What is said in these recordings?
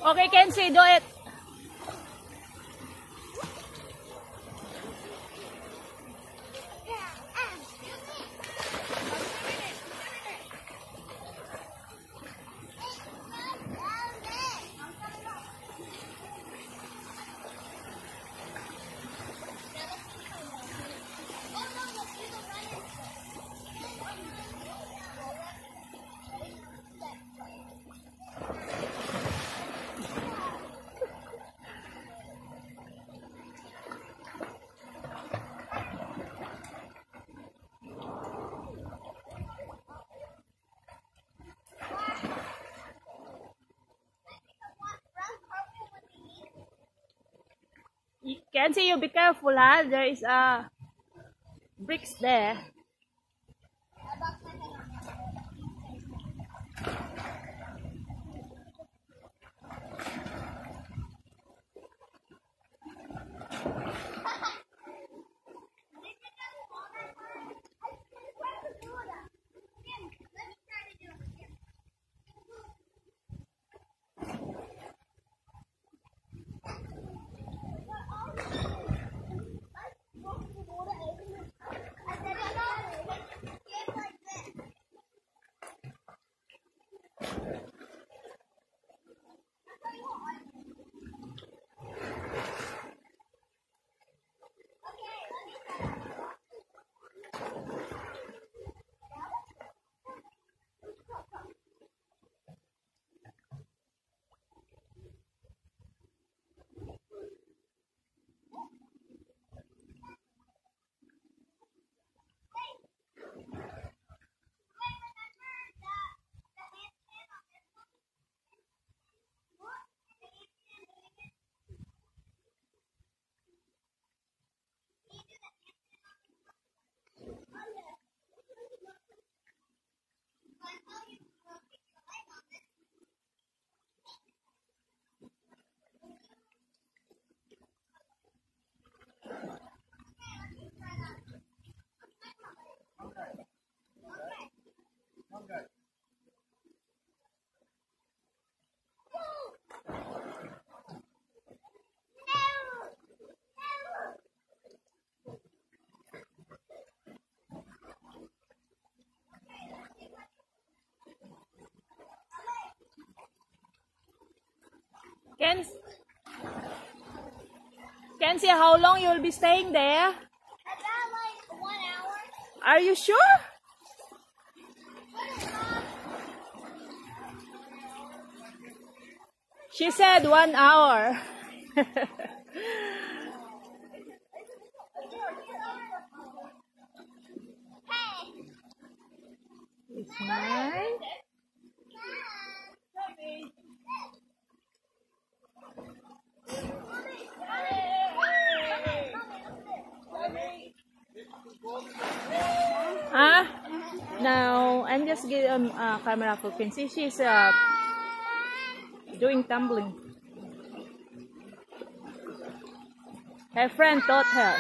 Okay, Kenzie, do it. Kenzie, you be careful, huh? There is bricks there. Kenzie, how long you will be staying there? About like 1 hour. Are you sure? She said 1 hour. It's nice. Now, and just get a camera for Kenzie. She's doing tumbling. Her friend taught her.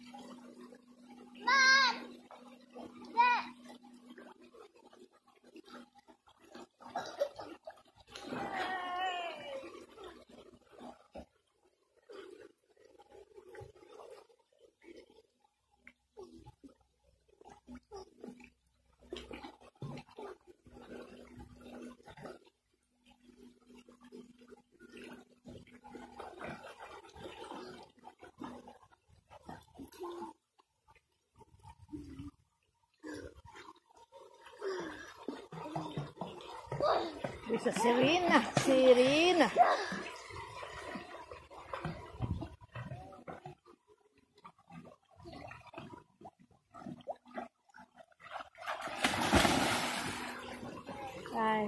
This is Serena. Bye.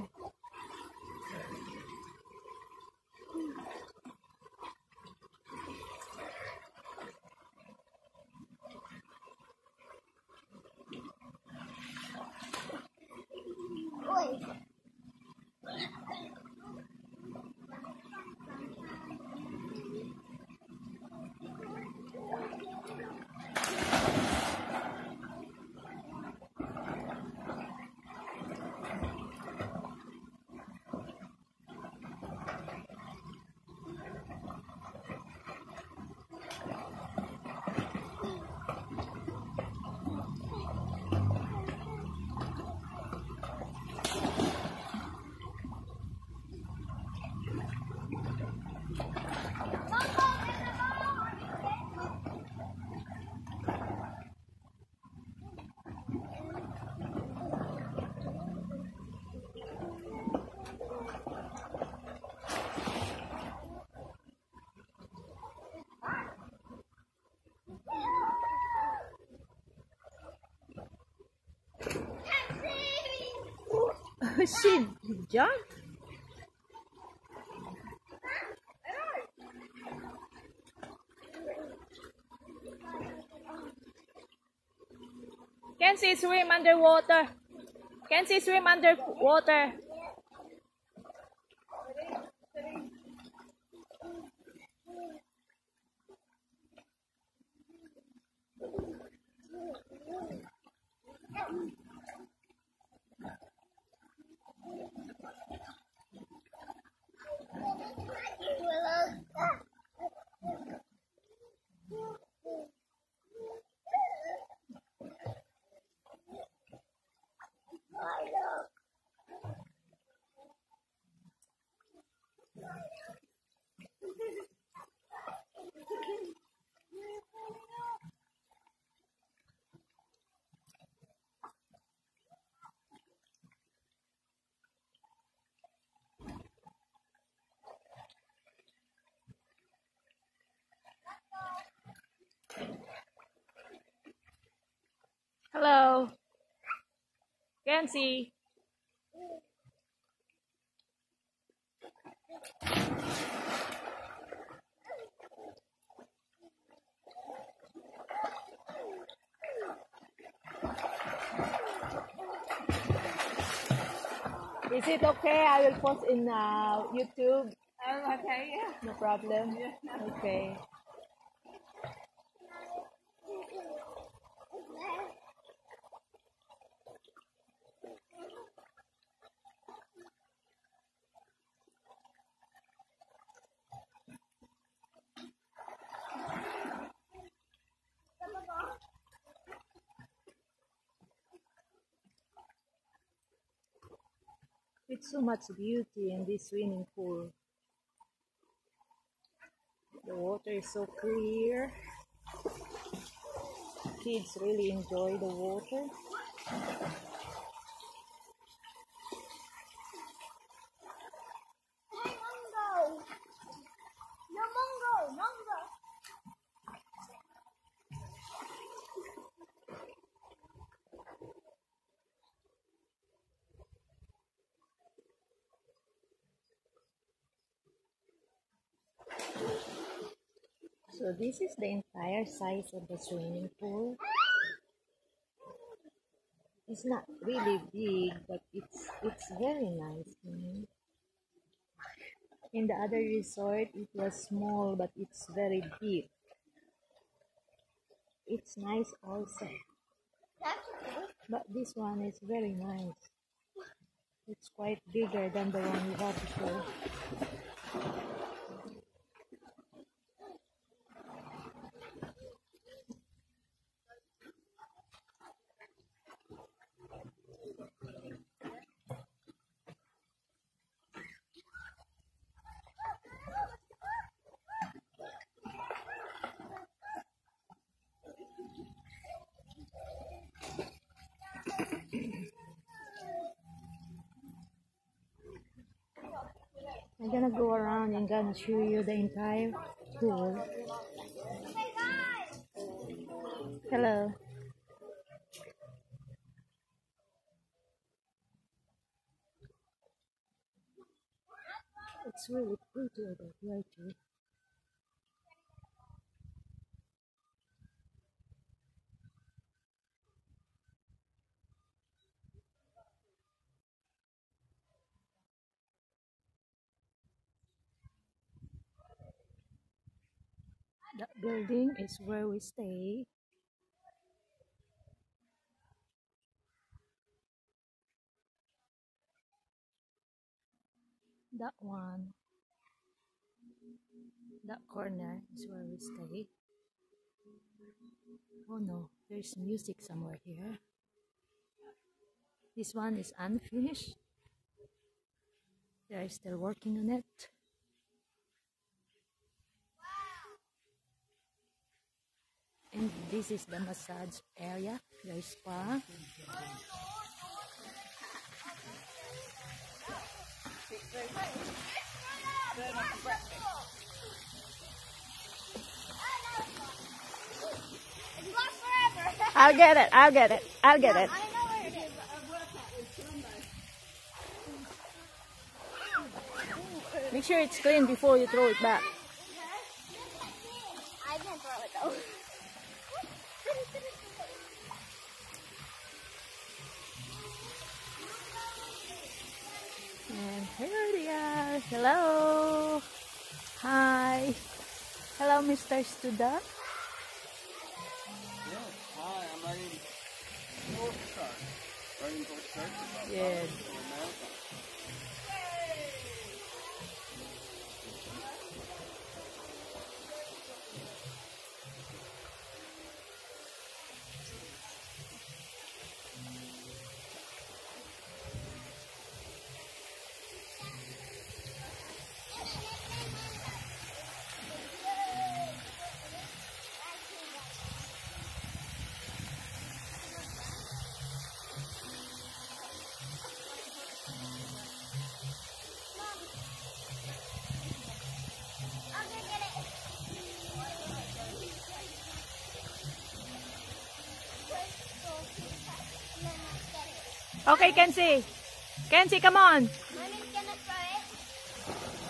she jumped? Kenzie swim underwater. Kenzie swim underwater. Hello. Kenzie. Is it okay? I will post in YouTube. Oh, okay, yeah. No problem. Okay. It's so much beauty in this swimming pool. The water is so clear. Kids really enjoy the water. Hey, Mongo! No, Mongo! Mongo! So this is the entire size of the swimming pool. It's not really big, but it's very nice. In the other resort, it was small, but it's very deep. It's nice also, but this one is very nice. It's quite bigger than the one we had before. I'm gonna go around and gonna show you the entire pool. Hello. It's really pretty over here too. That building is where we stay. That one, that corner is where we stay. Oh no, there's music somewhere here. This one is unfinished. They're still working on it. And this is the massage area, the spa. I'll get it. I'll get it. I'll get it. I know where it is. Make sure it's clean before you throw it back. I can throw it though. And here they are. Hello. Hi. Hello, Mr. Studa. Yes, hi, I'm riding North Star. Riding North Star. Yes. Okay, Kenzie. Kenzie, come on. Mommy's gonna throw it.